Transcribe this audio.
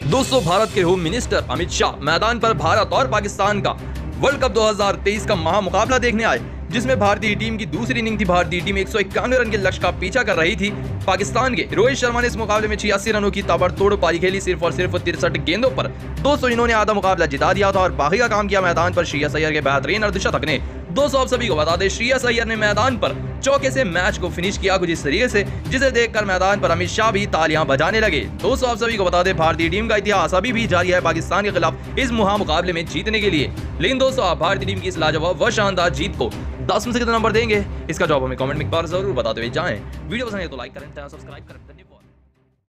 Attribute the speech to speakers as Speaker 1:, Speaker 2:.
Speaker 1: दोस्तों, भारत के home minister Amit Shah मैदान पर भारत और पाकिस्तान का वर्ल्ड कप 2023 का महामुकाबला देखने आए, जिसमें भारतीय टीम की दूसरी इनिंग थी। भारतीय टीम 191 रन के लक्ष्य का पीछा कर रही थी। पाकिस्तान के रोहित शर्मा ने इस मुकाबले में 86 रनों की ताबड़तोड़ पारी खेली। सिर्फ और सिर्फ 63 गेंदों पर दोस्तों इन्होंने आधा मुकाबला जिता दिया था और बाकी का काम किया मैदान पर श्रेयस अय्यर के बेहतरीन अर्धशतक ने। दोस्तों, आप सभी को बता दें, श्रेयस अय्यर ने मैदान पर चौके से मैच को फिनिश किया कुछ इस तरीके से, जिसे देखकर मैदान पर अमित शाह भी तालियां बजाने लगे। दोस्तों, आप सभी को बता दें, भारतीय टीम का इतिहास अभी भी जारी है पाकिस्तान के खिलाफ इस महामुकाबले में जीतने के लिए। लेकिन दोस्तों, आप भारतीय टीम की इस लाजवाब व शानदार जीत को 10 में से कितना नंबर देंगे, इसका जवाब हमें कमेंट में एक बार जरूर बताते हुए जाएं। वीडियो पसंद है तो लाइक करें, सब्सक्राइब करें। धन्यवाद।